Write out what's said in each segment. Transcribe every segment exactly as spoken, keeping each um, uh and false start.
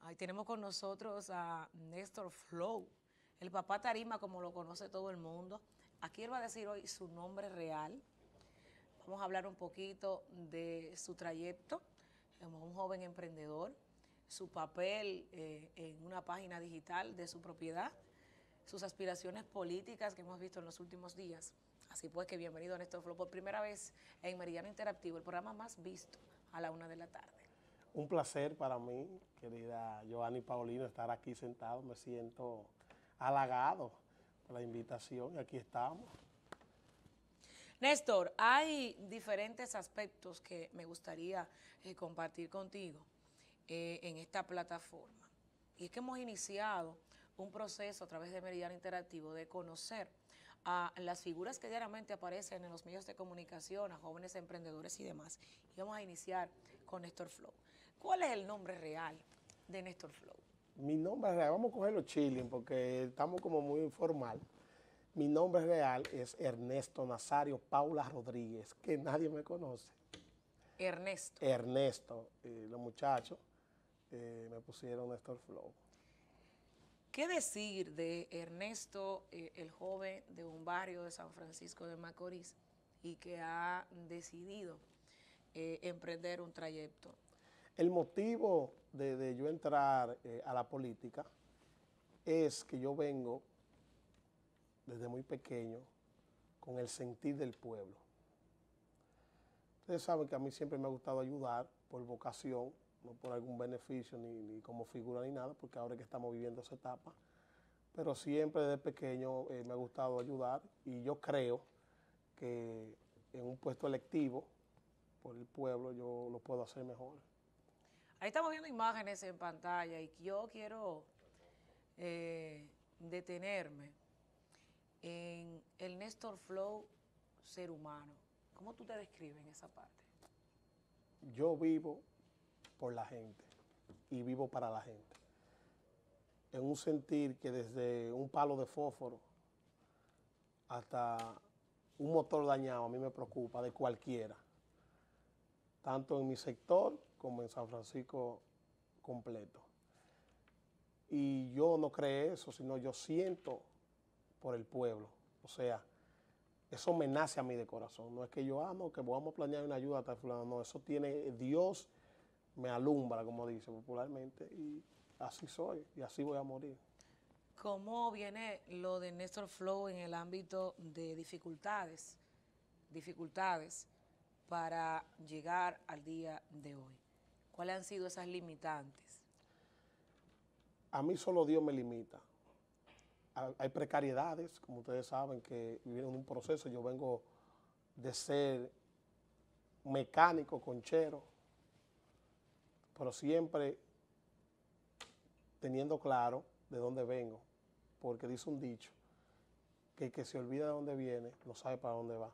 Ahí tenemos con nosotros a Néstor Flow, el papá Tarima, como lo conoce todo el mundo. Aquí él va a decir hoy su nombre real. Vamos a hablar un poquito de su trayecto como un joven emprendedor, su papel eh, en una página digital de su propiedad, sus aspiraciones políticas que hemos visto en los últimos días. Así pues que bienvenido a Néstor Flow por primera vez en Meridiano Interactivo, el programa más visto a la una de la tarde. Un placer para mí, querida Joanny Paulino, estar aquí sentado. Me siento halagado por la invitación y aquí estamos. Néstor, hay diferentes aspectos que me gustaría eh, compartir contigo eh, en esta plataforma. Y es que hemos iniciado un proceso a través de Meridiano Interactivo de conocer a las figuras que diariamente aparecen en los medios de comunicación, a jóvenes emprendedores y demás. Y vamos a iniciar con Néstor Flow. ¿Cuál es el nombre real de Néstor Flow? Mi nombre real, vamos a cogerlo chilling porque estamos como muy informal. Mi nombre real es Ernesto Nazario Paula Rodríguez, que nadie me conoce. Ernesto. Ernesto, eh, los muchachos eh, me pusieron Néstor Flow. ¿Qué decir de Ernesto, eh, el joven de un barrio de San Francisco de Macorís y que ha decidido eh, emprender un trayecto? El motivo de, de yo entrar eh, a la política es que yo vengo desde muy pequeño con el sentir del pueblo. Ustedes saben que a mí siempre me ha gustado ayudar por vocación, no por algún beneficio ni, ni como figura ni nada, porque ahora es que estamos viviendo esa etapa, pero siempre desde pequeño eh, me ha gustado ayudar y yo creo que en un puesto electivo por el pueblo yo lo puedo hacer mejor. Ahí estamos viendo imágenes en pantalla y yo quiero eh, detenerme en el Néstor Flow ser humano. ¿Cómo tú te describes en esa parte? Yo vivo por la gente y vivo para la gente. En un sentir que desde un palo de fósforo hasta un motor dañado a mí me preocupa de cualquiera, tanto en mi sector como en San Francisco completo. Y yo no creo eso, sino yo siento por el pueblo. O sea, eso me nace a mí de corazón. No es que yo, ah, no, que vamos a planear una ayuda a tal fulano. No, eso tiene, Dios me alumbra, como dice popularmente, y así soy, y así voy a morir. ¿Cómo viene lo de Néstor Flow en el ámbito de dificultades, dificultades para llegar al día de hoy? ¿Cuáles han sido esas limitantes? A mí solo Dios me limita. Hay precariedades, como ustedes saben, que vivieron un proceso. Yo vengo de ser mecánico, conchero, pero siempre teniendo claro de dónde vengo, porque dice un dicho, que el que se olvida de dónde viene no sabe para dónde va.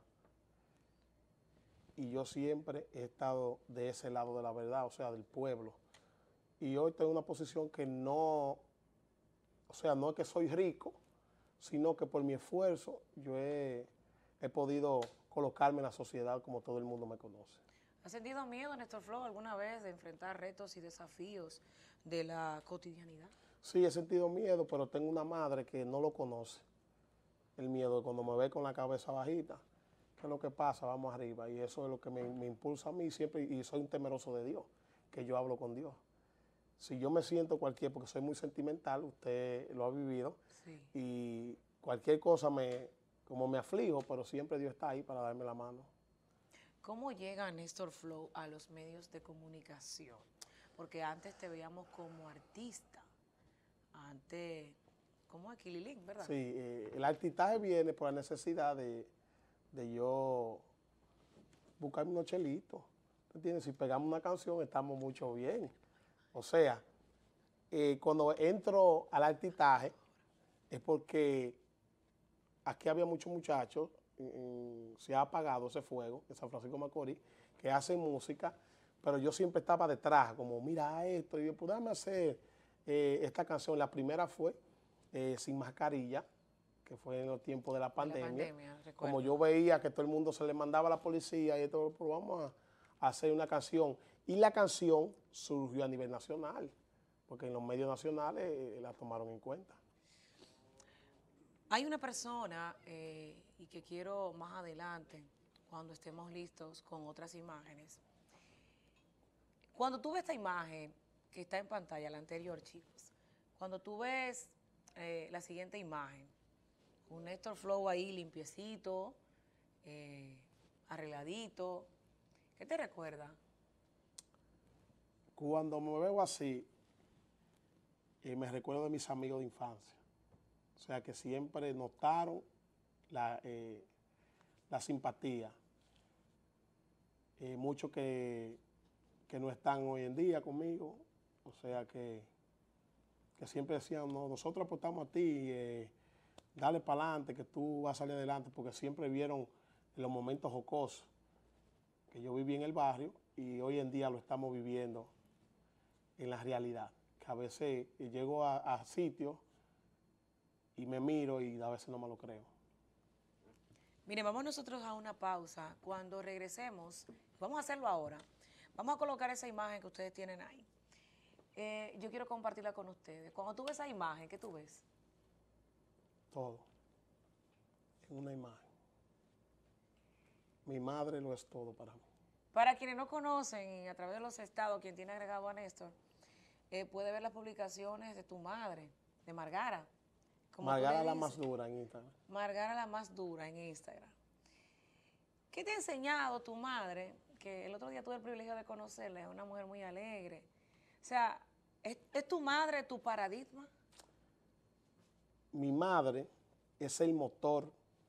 Y yo siempre he estado de ese lado de la verdad, o sea, del pueblo. Y hoy tengo una posición que no, o sea, no es que soy rico, sino que por mi esfuerzo yo he, he podido colocarme en la sociedad como todo el mundo me conoce. ¿Has sentido miedo, Néstor Flow, alguna vez de enfrentar retos y desafíos de la cotidianidad? Sí, he sentido miedo, pero tengo una madre que no lo conoce. El miedo, cuando me ve con la cabeza bajita, ¿qué es lo que pasa? Vamos arriba. Y eso es lo que me, me impulsa a mí siempre, y soy un temeroso de Dios, que yo hablo con Dios. Si yo me siento cualquier, porque soy muy sentimental, usted lo ha vivido, Sí. y cualquier cosa me, como me aflijo, pero siempre Dios está ahí para darme la mano. ¿Cómo llega Néstor Flow a los medios de comunicación? Porque antes te veíamos como artista, antes como Aquililín, ¿verdad? Sí, eh, el artistaje viene por la necesidad de, de yo buscarme unos chelitos. ¿Entiendes? Si pegamos una canción estamos mucho bien. O sea, eh, cuando entro al artistaje es porque aquí había muchos muchachos, en- en- se ha apagado ese fuego en San Francisco de Macorís, que hacen música, pero yo siempre estaba detrás, como mira esto, y yo, pues déjame hacer eh, esta canción. La primera fue eh, Sin Mascarilla, que fue en los tiempos de la De la pandemia. pandemia, Como recuerdo. yo veía que todo el mundo se le mandaba a la policía y todo, pues vamos a, a hacer una canción. Y la canción surgió a nivel nacional. porque en los medios nacionales eh, la tomaron en cuenta. Hay una persona, eh, y que quiero más adelante, cuando estemos listos con otras imágenes. Cuando tú ves esta imagen que está en pantalla, la anterior, chicos, cuando tú ves eh, la siguiente imagen, un Néstor Flow ahí limpiecito, eh, arregladito, ¿qué te recuerda? Cuando me veo así, eh, me recuerdo de mis amigos de infancia. O sea, que siempre notaron la, eh, la simpatía. Eh, muchos que, que no están hoy en día conmigo, o sea, que, que siempre decían, no, nosotros apostamos a ti, eh, dale para adelante, que tú vas a salir adelante, porque siempre vieron los momentos jocosos que yo viví en el barrio y hoy en día lo estamos viviendo en la realidad. Que a veces llego a, a sitios y me miro y a veces no me lo creo. Miren, vamos nosotros a una pausa. Cuando regresemos, vamos a hacerlo ahora. Vamos a colocar esa imagen que ustedes tienen ahí. Eh, yo quiero compartirla con ustedes. Cuando tú ves esa imagen, ¿qué tú ves? Todo. En una imagen. Mi madre lo es todo para mí. Para quienes no conocen, a través de los estados, quien tiene agregado a Néstor, eh, puede ver las publicaciones de tu madre, de Margara. Como Margara la más dura en Instagram. Margara la más dura en Instagram. ¿Qué te ha enseñado tu madre? Que el otro día tuve el privilegio de conocerla, es una mujer muy alegre. O sea, ¿es, es tu madre tu paradigma? Mi madre es el motor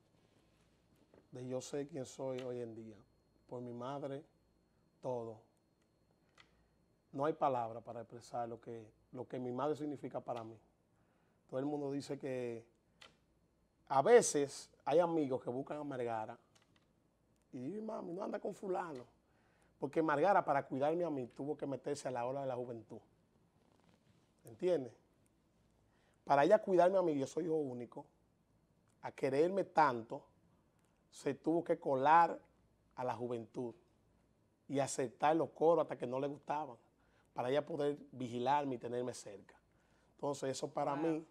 de yo sé quién soy hoy en día. Por mi madre, todo. No hay palabra para expresar lo que, lo que mi madre significa para mí. Todo el mundo dice que a veces hay amigos que buscan a Margara y dicen, mami, no anda con fulano. Porque Margara, para cuidarme a mí, tuvo que meterse a la ola de la juventud. ¿Entiendes? Para ella cuidarme a mí, yo soy hijo único, a quererme tanto, se tuvo que colar a la juventud y aceptar los coros hasta que no le gustaban, para ella poder vigilarme y tenerme cerca. Entonces, eso para wow. mí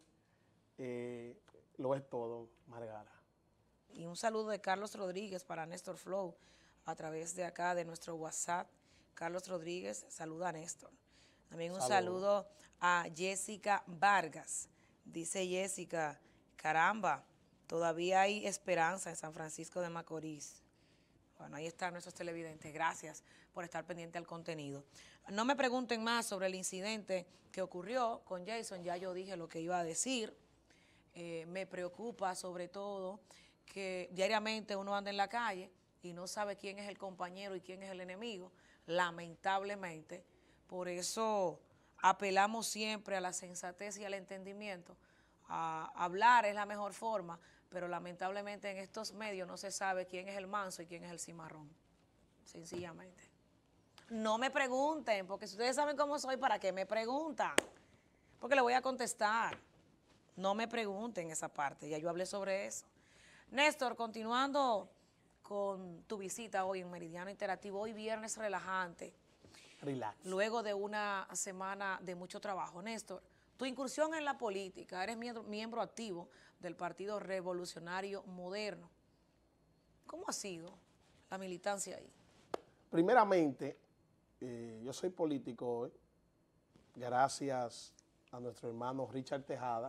eh, lo es todo, Margara. Y un saludo de Carlos Rodríguez para Néstor Flow, a través de acá, de nuestro WhatsApp. Carlos Rodríguez, saluda a Néstor. También un saludo, saludo a Jessica Vargas. Dice Jessica, caramba, todavía hay esperanza en San Francisco de Macorís. Bueno, ahí están nuestros televidentes. Gracias por estar pendiente al contenido. No me pregunten más sobre el incidente que ocurrió con Jason. Ya yo dije lo que iba a decir. Eh, me preocupa sobre todo que diariamente uno anda en la calle y no sabe quién es el compañero y quién es el enemigo, lamentablemente. Por eso apelamos siempre a la sensatez y al entendimiento. A hablar es la mejor forma, pero lamentablemente en estos medios no se sabe quién es el manso y quién es el cimarrón, sencillamente. No me pregunten, porque si ustedes saben cómo soy, ¿para qué me preguntan? Porque le voy a contestar. No me pregunten esa parte, ya yo hablé sobre eso. Néstor, continuando con tu visita hoy en Meridiano Interactivo, hoy viernes relajante. Relax. Luego de una semana de mucho trabajo. Néstor, tu incursión en la política, eres miembro, miembro activo del Partido Revolucionario Moderno. ¿Cómo ha sido la militancia ahí? Primeramente, eh, yo soy político hoy, gracias a nuestro hermano Richard Tejada,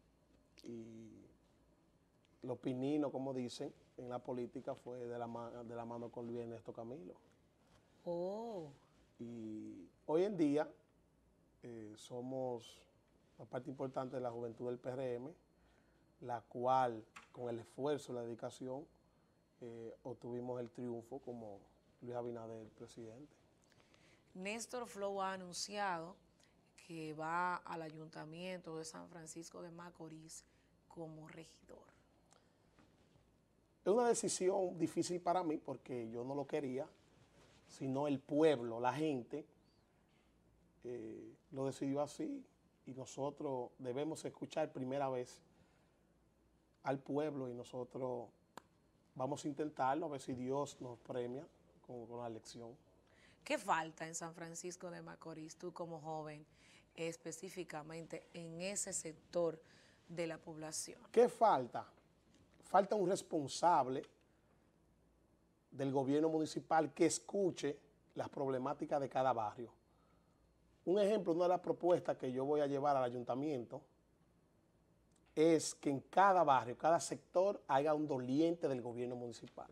y los pininos, como dicen, en la política fue de la, de la mano con Luis Ernesto Camilo. Oh. Y hoy en día eh, somos una parte importante de la juventud del P R M, la cual, con el esfuerzo y la dedicación, eh, obtuvimos el triunfo como Luis Abinader, presidente. Néstor Flow ha anunciado que va al Ayuntamiento de San Francisco de Macorís como regidor. Es una decisión difícil para mí porque yo no lo quería, sino el pueblo, la gente, eh, lo decidió así y nosotros debemos escuchar primera vez al pueblo y nosotros vamos a intentarlo a ver si Dios nos premia con, con la elección. ¿Qué falta en San Francisco de Macorís, tú como joven, específicamente en ese sector de la población? ¿Qué falta? Falta un responsable del gobierno municipal que escuche las problemáticas de cada barrio. Un ejemplo, una de las propuestas que yo voy a llevar al ayuntamiento es que en cada barrio, cada sector, haya un doliente del gobierno municipal.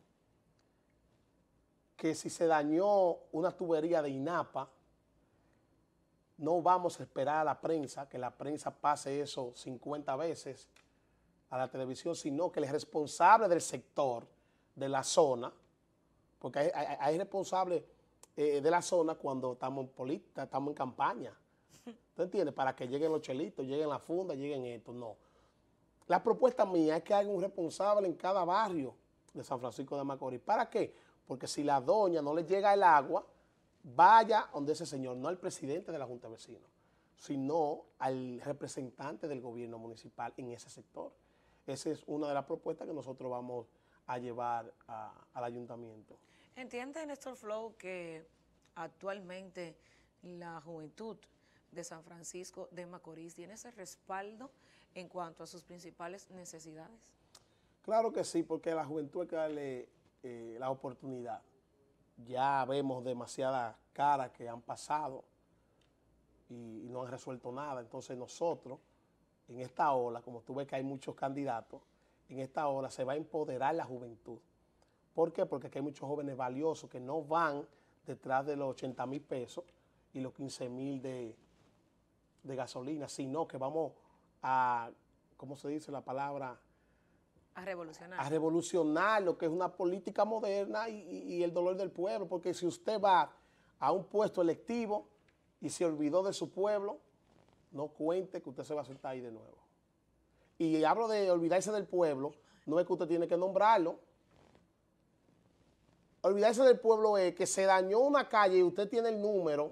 Que si se dañó una tubería de INAPA, no vamos a esperar a la prensa, que la prensa pase eso cincuenta veces a la televisión, sino que el responsable del sector, de la zona, porque hay, hay, hay responsables eh, de la zona cuando estamos en política, estamos en campaña. ¿Tú entiendes? Para que lleguen los chelitos, lleguen las fundas, lleguen esto, no. La propuesta mía es que haya un responsable en cada barrio de San Francisco de Macorís. ¿Para qué? Porque si la doña no le llega el agua, vaya donde ese señor, no al presidente de la Junta de Vecinos, sino al representante del gobierno municipal en ese sector. Esa es una de las propuestas que nosotros vamos a llevar a, al ayuntamiento. ¿Entiende, Néstor Flow, que actualmente la juventud de San Francisco de Macorís tiene ese respaldo en cuanto a sus principales necesidades? Claro que sí, porque a la juventud hay que darle eh, la oportunidad. Ya vemos demasiadas caras que han pasado y, y no han resuelto nada. Entonces nosotros, en esta ola, como tú ves que hay muchos candidatos, en esta ola se va a empoderar la juventud. ¿Por qué? Porque aquí hay muchos jóvenes valiosos que no van detrás de los ochenta mil pesos y los quince mil de, de gasolina, sino que vamos a, ¿cómo se dice la palabra? A revolucionar. A revolucionar lo que es una política moderna y, y, y el dolor del pueblo, porque si usted va a un puesto electivo y se olvidó de su pueblo, no cuente que usted se va a sentar ahí de nuevo. Y hablo de olvidarse del pueblo, no es que usted tiene que nombrarlo. Olvidarse del pueblo es que se dañó una calle y usted tiene el número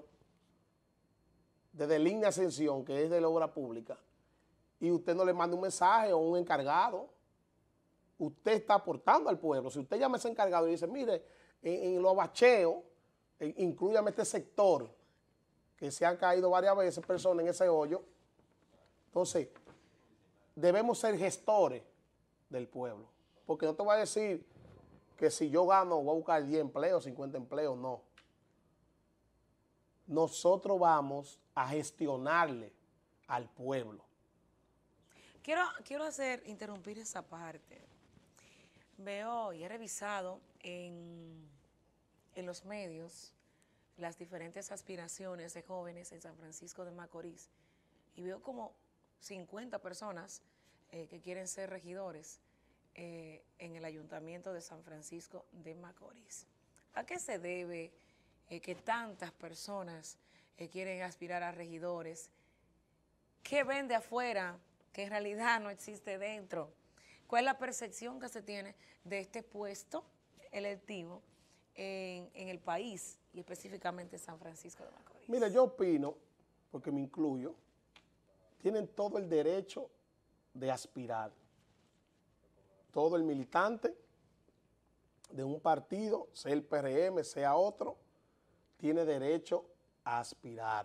de Línea Ascensión, que es de la obra pública, y usted no le manda un mensaje o un encargado. Usted está aportando al pueblo. Si usted llama a ese encargado y dice, mire, en, en los bacheos, eh, incluyame este sector, que se han caído varias veces personas en ese hoyo. Entonces, debemos ser gestores del pueblo. Porque no te voy a decir que si yo gano voy a buscar diez empleos, cincuenta empleos, no. Nosotros vamos a gestionarle al pueblo. Quiero, quiero hacer, interrumpir esa parte. Veo y he revisado en, en los medios las diferentes aspiraciones de jóvenes en San Francisco de Macorís y veo como cincuenta personas eh, que quieren ser regidores eh, en el Ayuntamiento de San Francisco de Macorís. ¿A qué se debe eh, que tantas personas eh, quieren aspirar a regidores? ¿Qué ven de afuera que en realidad no existe dentro? ¿Cuál es la percepción que se tiene de este puesto electivo en, en el país y específicamente en San Francisco de Macorís? Mira, yo opino, porque me incluyo, tienen todo el derecho de aspirar. Todo el militante de un partido, sea el P R M, sea otro, tiene derecho a aspirar.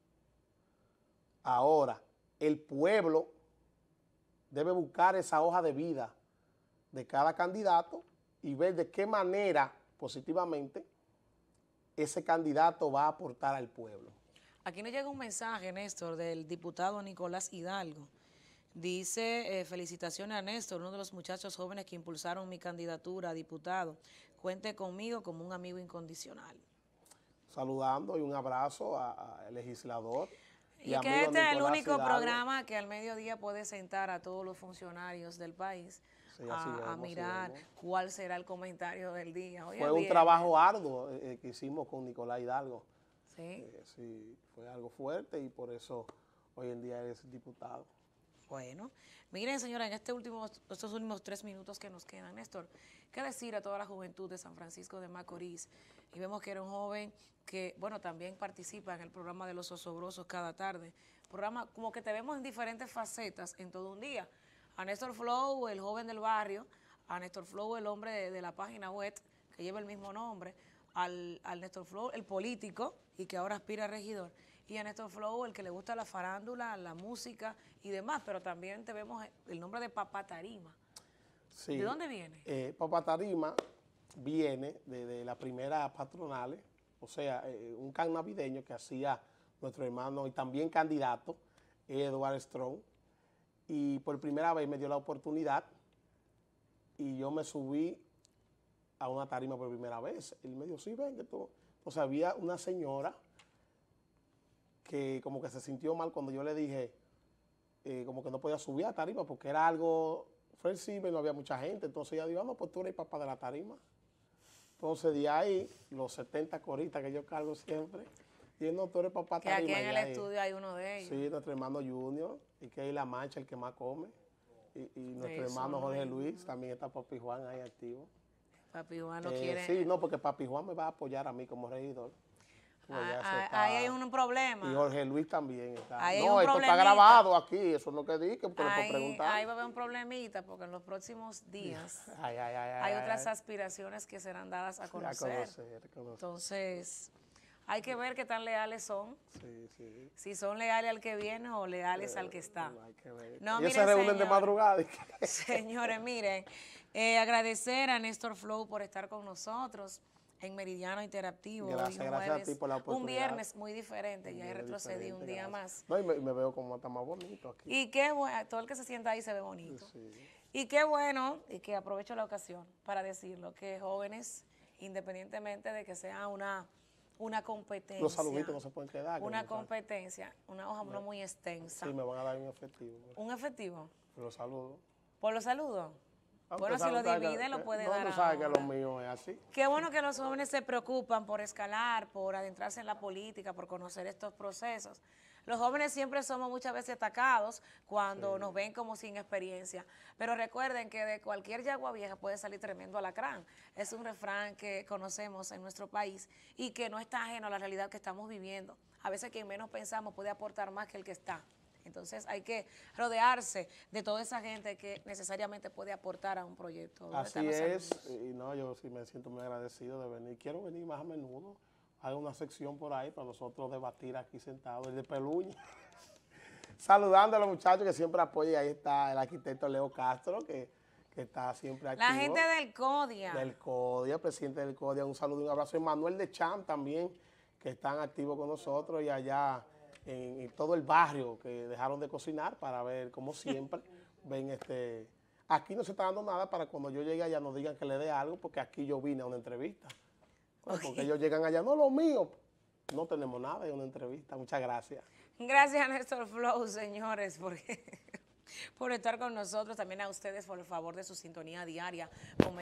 Ahora, el pueblo debe buscar esa hoja de vida de cada candidato y ver de qué manera positivamente ese candidato va a aportar al pueblo. Aquí nos llega un mensaje, Néstor, del diputado Nicolás Hidalgo. Dice, eh, felicitaciones a Néstor, uno de los muchachos jóvenes que impulsaron mi candidatura a diputado. Cuente conmigo como un amigo incondicional. Saludando y un abrazo al legislador. Y, y que este es el único Hidalgo. programa que al mediodía puede sentar a todos los funcionarios del país sí, a, vemos, a mirar cuál será el comentario del día. Hoy fue un trabajo arduo eh, que hicimos con Nicolás Hidalgo. Sí. Eh, sí, fue algo fuerte y por eso hoy en día es diputado. Bueno, miren, señora, en este último, estos últimos tres minutos que nos quedan, Néstor, ¿qué decir a toda la juventud de San Francisco de Macorís? Y vemos que era un joven que, bueno, también participa en el programa de Los Osobrosos cada tarde. Programa como que te vemos en diferentes facetas en todo un día. A Néstor Flow, el joven del barrio, a Néstor Flow, el hombre de, de la página web, que lleva el mismo nombre, al, al Néstor Flow, el político, y que ahora aspira a regidor. y a Néstor Flow, el que le gusta la farándula, la música y demás, pero también te vemos el nombre de Papá Tarima. Sí. ¿De dónde viene? Eh, Papá Tarima viene de, de las primeras patronales, o sea, eh, un can navideño que hacía nuestro hermano y también candidato, Edward Strong, y por primera vez me dio la oportunidad y yo me subí a una tarima por primera vez. Él me dijo, sí, ven, que tú... Entonces había una señora que como que se sintió mal cuando yo le dije eh, como que no podía subir a tarima porque era algo flexible, no había mucha gente. Entonces ella dijo, ah, no, pues tú eres el papá de la tarima. Entonces de ahí, los setenta coristas que yo cargo siempre, y no, tú eres papá Que tarima. aquí en el ahí, estudio hay uno de ellos. Sí, nuestro hermano Junior, y que es La Mancha, el que más come. Y, y nuestro Eso hermano no Jorge es. Luis, también está Papi Juan ahí activo. Papi Juan no Eh, quiere... Sí, no, porque Papi Juan me va a apoyar a mí como regidor. Pues Ah, ya eso ah, está- ahí hay un problema. Y Jorge Luis también está. Ahí hay no, un esto está problemita. grabado aquí, eso no que di, que porque le puedo Ahí, preguntar. ahí va a haber un problemita porque en los próximos días Ay, ay, ay, hay ay, otras ay. aspiraciones que serán dadas a A conocer. conocer, a conocer. Entonces, hay que ver qué tan leales son. Sí, sí. Si son leales al que viene o leales al que está. Hay que ver. No, Ellos miren, se reúnen de señor. madrugada. y que- Señores, miren, eh, agradecer a Néstor Flow por estar con nosotros en Meridiano Interactivo. Gracias, hoy un gracias a jueves, ti por la Un oportunidad. viernes muy diferente, ya he Bien retrocedido un diferente, día gracias. más. No, y me, y me veo como está más bonito aquí. Y qué bueno, todo el que se sienta ahí se ve bonito. Sí. Y qué bueno, y que aprovecho la ocasión para decirlo, que jóvenes, independientemente de que sea una, una competencia, Los saluditos no se pueden quedar. que una me falta. competencia, una hoja no muy extensa, Sí, me van a dar un efectivo. un efectivo, Los saludos. por los saludos. Ah, Bueno, usted si lo sabe que- divide, lo que- puede no, dar No, sabe que ahora. lo mío es así. Qué bueno que los jóvenes se preocupan por escalar, por adentrarse en la política, por conocer estos procesos. Los jóvenes siempre somos muchas veces atacados cuando Sí. nos ven como sin experiencia, pero recuerden que de cualquier yagua vieja puede salir tremendo alacrán. Es un refrán que conocemos en nuestro país y que no está ajeno a la realidad que estamos viviendo. A veces quien menos pensamos puede aportar más que el que está. Entonces hay que rodearse de toda esa gente que necesariamente puede aportar a un proyecto. ¿Dónde Así están los es, saludos? y no, yo sí me siento muy agradecido de venir. Quiero venir más a menudo. Hay una sección por ahí para nosotros debatir aquí sentados, el de Peluña. Saludando a los muchachos que siempre apoyan. Ahí está el arquitecto Leo Castro, que, que está siempre activo. La gente del CODIA. Del CODIA, presidente del CODIA, un saludo y un abrazo. Y Manuel de Cham también, que están activos con nosotros, y allá en, en todo el barrio, que dejaron de cocinar para ver, como siempre, ven este... Aquí no se está dando nada para cuando yo llegue allá no digan que le dé algo, porque aquí yo vine a una entrevista. Bueno, porque ellos llegan allá, no lo mío, no tenemos nada, es una entrevista. Muchas gracias. Gracias a Néstor Flow, señores, porque, por estar con nosotros. También a ustedes por el favor de su sintonía diaria.